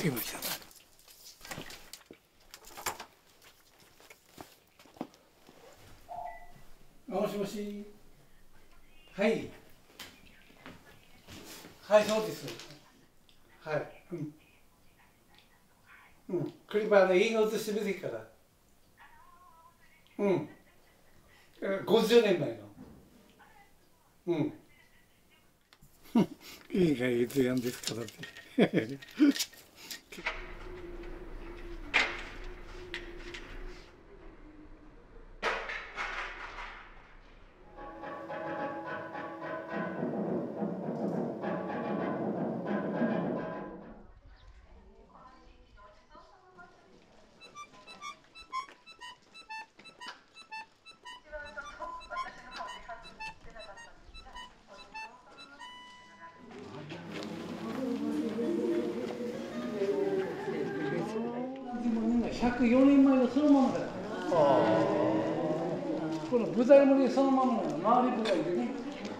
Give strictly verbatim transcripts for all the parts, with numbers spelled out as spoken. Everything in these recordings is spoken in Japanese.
きました。もしもし。はい。はい、そうです。はい。うん。うん。クリバーの映画映してみてから。うん。ごじゅうねんまえの。うん。映画映像やんですからね。ひゃくよねんまえのそのままだ。この舞台もそのままなの、周り舞台でね。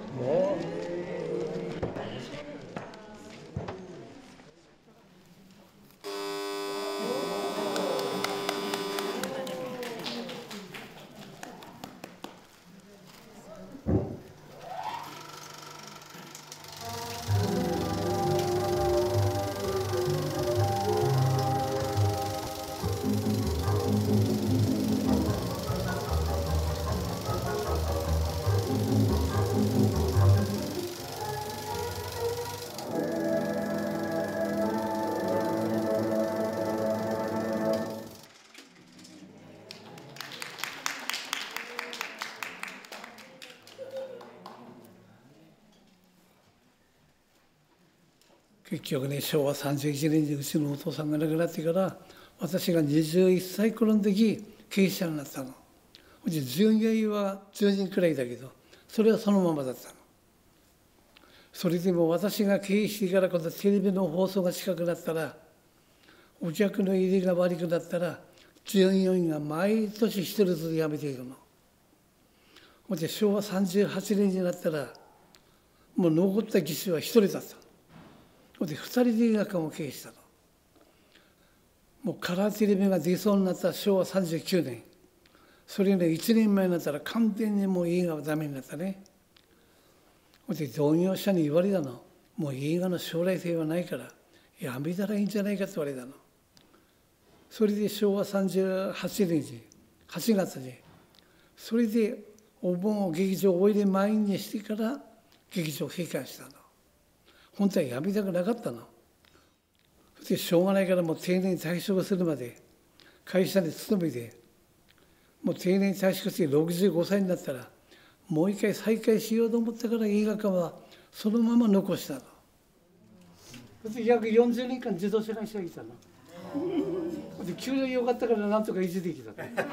結局ね、しょうわさんじゅういちねんにうちのお父さんが亡くなってから、私がにじゅういっさい頃の時、経営者になったの。うち従業員はじゅうにんくらいだけど、それはそのままだったの。それでも私が経営してから今度テレビの放送が近くなったら、お客の入りが悪くなったら、従業員が毎年一人ずつ辞めていくの。ほんでしょうわさんじゅうはちねんになったら、もう残った技師は一人だった。ほんで二人で映画館を経営したの。もうカラーテレビが出そうになったしょうわさんじゅうきゅうねん。それね、いちねんまえになったら完全にもう映画はダメになったね。ほんで同業者に言われたの。もう映画の将来性はないから、やめたらいいんじゃないかって言われたの。それでしょうわさんじゅうはちねんに、はちがつに、それでお盆を劇場をおいで満員にしてから劇場を閉館したの。本当はやめたくなかったの。そしてしょうがないからもう定年退職するまで会社に勤めて、もう定年退職してろくじゅうごさいになったらもう一回再開しようと思ったから映画館はそのまま残したの。そして約よんじゅうねんかん自動車会社にいたの。で給料良かったからなんとか維持できた。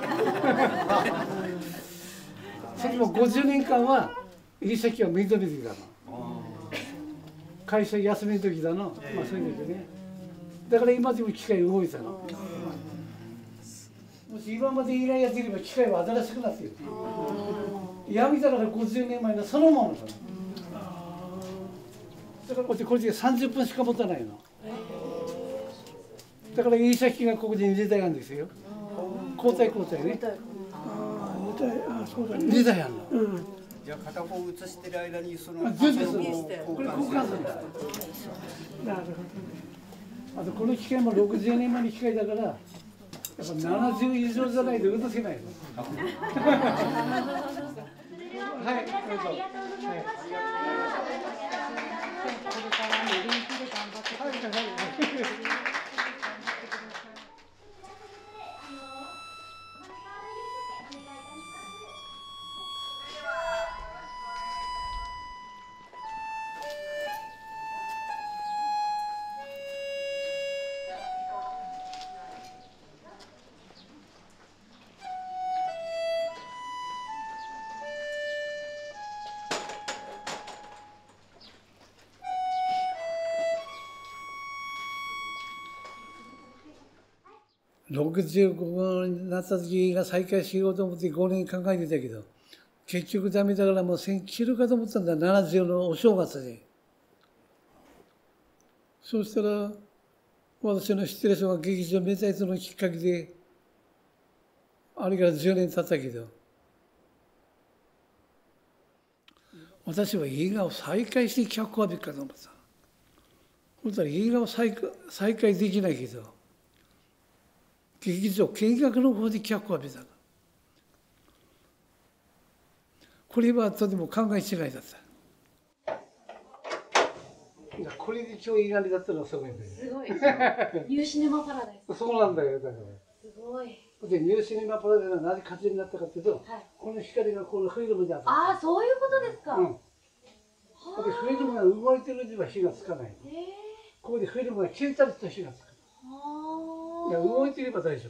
それもごじゅうねんかんは入籍は認めてきたの。会社休みの時だの、まあそういう時ね。だから今でも機械動いたの。もし今まで依頼やっていれば機械は新しくなっている。やめたからごじゅうねんまえのそのままだの。だからこっちこっちでさんじゅっぷんしか持たないの。だから印刷機がここでにだいあるんですよ。交代交代ね。 ああ、にだい、あ、そうだね。 にだいあるの。うん。 じゃあ片方映してる間にその全部そのこれ交換するんだ。 なるほどね。 あとこの機械もろくじゅうねんまえの機械だから、やっぱななじゅう以上じゃないと映せないの。はい、どうぞ。はい。ろくじゅうごになった時が再開しようと思ってごねん考えてたけど、結局ダメだからもうせん切るかと思ったんだ、ななじゅうのお正月で。そうしたら、 私の知ってる人が劇場目指すのきっかけで、あれからじゅうねん経ったけど、私は映画を再開して脚を浴びるかと思った。そしたら映画を再再開できないけど、劇場見学の方で脚を浴びたの。これはとても考え違いだった。これで今日映画にだったのはすごいんだよ。 すごい。ニューシネマパラダイス。 そうなんだよ、だから。 すごい。 で、ニューシネマパラダイスがなぜ活になったかっていうと、はい、この光がこのフィルムで当たる。 ああ、そういうことですか。うん。で、 フィルムが動いてるうちは火がつかない。えー、ここでフィルムが消えたりすると火がつく。いや、動いていれば大丈夫。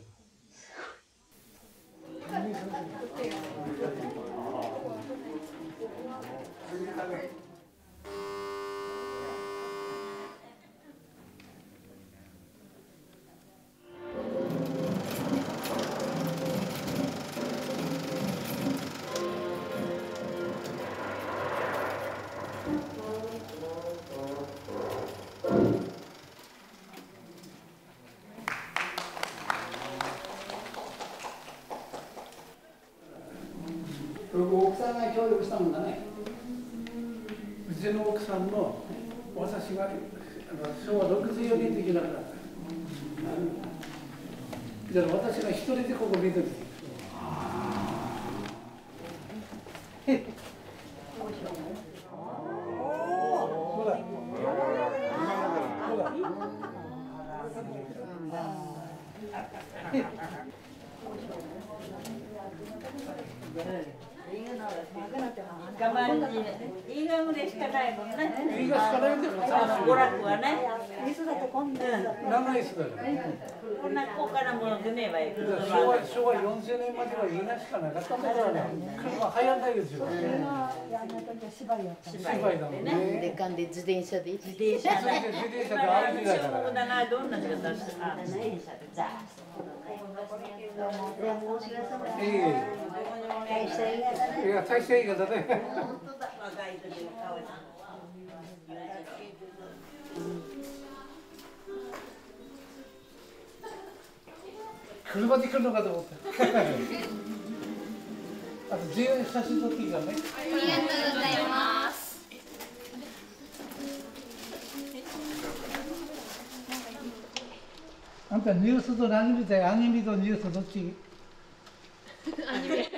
奥さんが協力したもんだね。うちの奥さんも私がしょうわろくじゅうよねんできなくなった。じゃあ私が一人でここ見てる。ほら。ほら。 我慢に映画ぐらいしかないもんね。 映画しかないんだよ。 娯楽はね。 椅子だとこんな。 長い椅子だよ。 こんな高価なものでねえわよ。 昭和昭和よんじゅうねんまでは映画しかなかったんだからね。車流行んないですよ。 芝居やった。 芝居だもんね。 でかんで自転車で自転車で自転車で歩きながら。 だな、どんな仕方してた。 いい。いや、大した映画だね。車で来るのかと思った。あと自由に写真撮っていいからね。 ありがとうございます。 あんたニュースと何見たい？アニメとニュースどっち？ アニメ。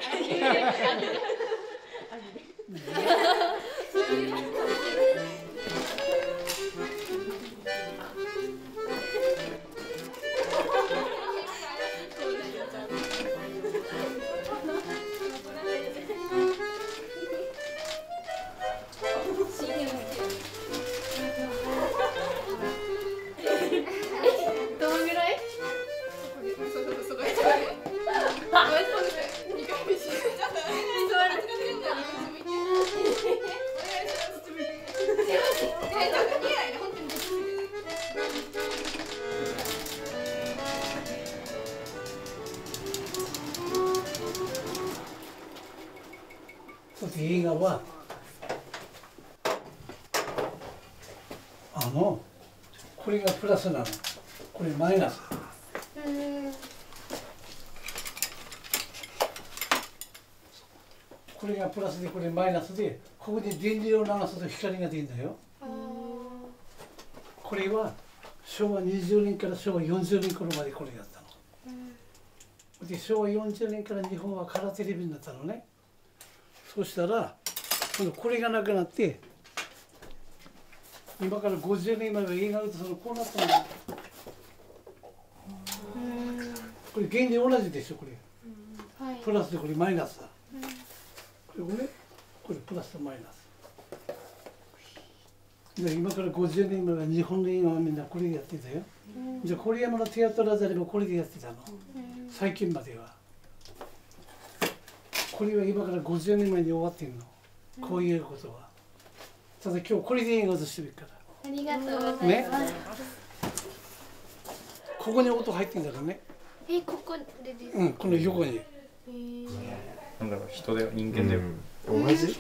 映画はあのこれがプラスなの、これマイナス。これがプラスでこれマイナスで、ここに電流を流すと光が出るんだよ。これはしょうわにじゅうねんからしょうわよんじゅうねん頃までこれやったの。でしょうわよんじゅうねんから日本はカラーテレビになったのね。そしたら今度これがなくなって、今からごじゅうねんまでは映画をそのこうなったの。これ原理同じでしょ、これ、はい、プラスでこれマイナスだ。これね、これプラスとマイナスで、今からごじゅうねんまでは日本の映画はみんなこれでやってたよ。じゃあコリアマのテアトラザでもこれでやってたの、最近までは。これは今からごじゅうねんまえに終わってんの、こういうことは。ただ今日これで映画をしてるから。 ありがとうございます。 ね、ここに音入ってんだからね。 え、ここでですか？ うん、この横に。 えー、なんだろう、人で人間で、 うん、同じ？同じ。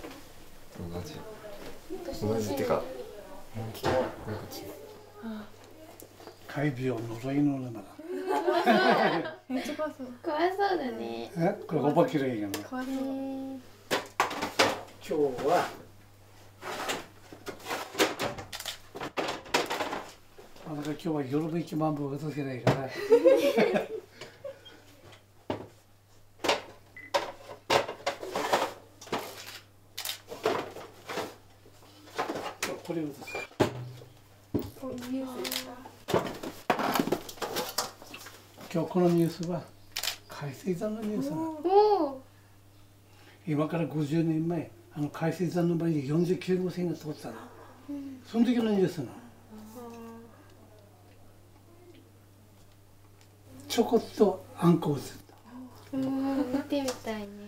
同じってか、 カ大病呪いの沼だ。 めっちゃ怖そう。怖そうだね。 え、これお化けがいいよね。 怖そう。 今日はあの今日は夜の一万歩が解けないからこれをですか。今日このニュースは海水山のニュースなの。 おお。 今からごじゅうねんまえ、あの海水山の前によんじゅうきゅうごう線が通ったの。その時のニュースなの。ちょこっとあんこを映った。 うん、見てみたいね。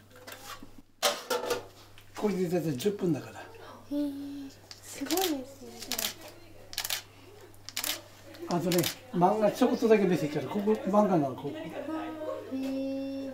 これで大体じゅっぷんだから。 へえ、すごいですね。 あとね、漫画ちょこっとだけ見せてから、ここ漫画なのここ。 へえ。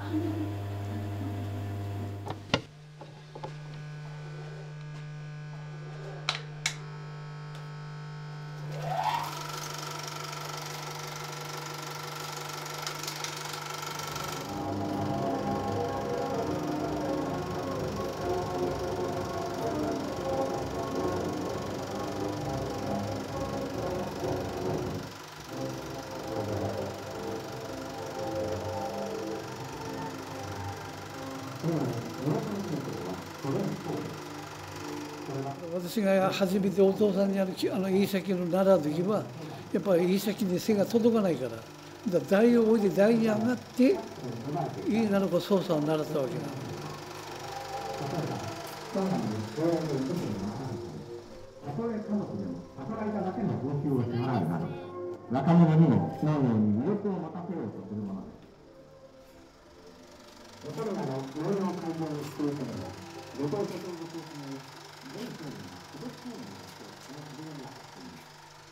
私が初めてお父さんにあるあの飯崎の習う時はやっぱり飯崎に背が届かないから、だから台を置いて台に上がって飯なのか操作を習ったわけだ。 若者にも農業に魅力を持たせようとするものです。それらの農業改善をしていくのは、ご当地のご当地に全国に届くようにしてその事業を発展します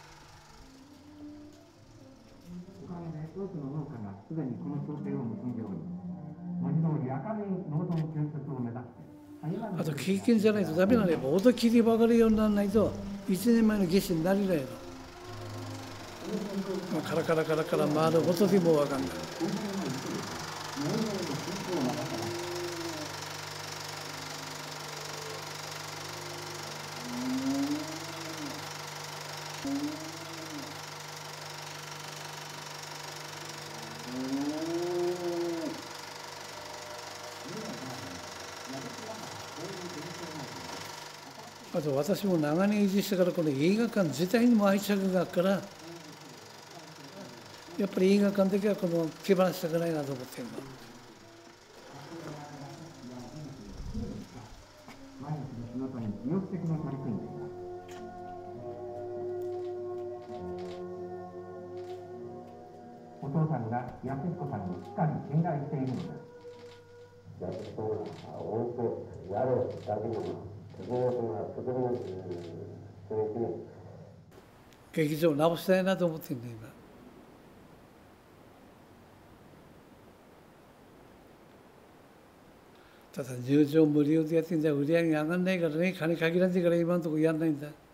。おかげで多くの農家がすでにこの協定を結んでおり、文字通り明るい農村建設を目指して。 あと経験じゃないとダメなのよ。音切り分かるようにならないといちねんまえの夏至になりないの。まあ、カラカラカラカラ回る音でも分かんない。あと私も長年維持してからこの映画館自体にも愛着があるから、やっぱり映画館だけはこの手放したくないなと思ってるの。 毎日の仕事に意欲的に取り組んでいます。お父さんが安彦さんにしっかり信頼しているのです。安彦が多くやるだけでも劇場を直したいなと思ってるんだ今。ただ入場無料でやってんじゃ売り上げ上がんないからね、金限られてから今のところやんないんだ。